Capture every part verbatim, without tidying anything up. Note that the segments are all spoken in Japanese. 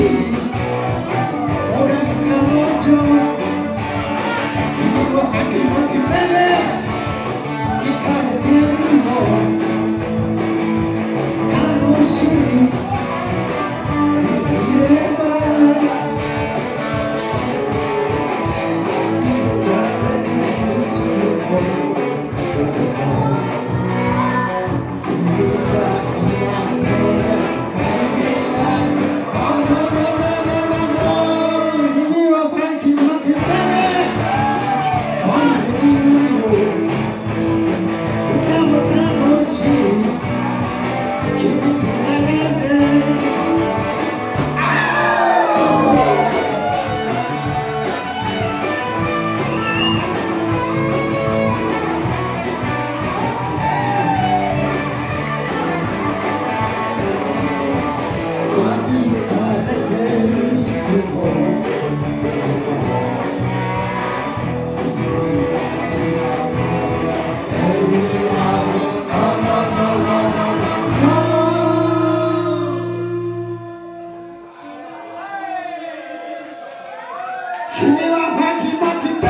君はファンキーマッキーベ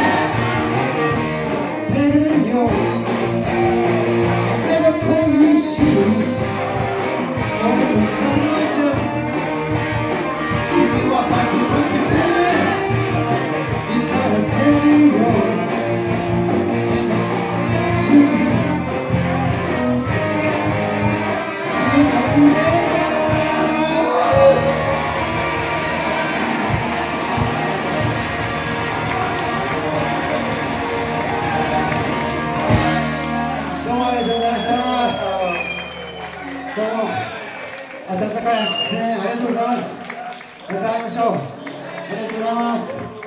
イベーベルよ風が恋しい俺の彼女君はファンキーマッキーベイベー行かれてるよどうも温かい拍手ね、ありがとうございます。また会いましょう。ありがとうございます。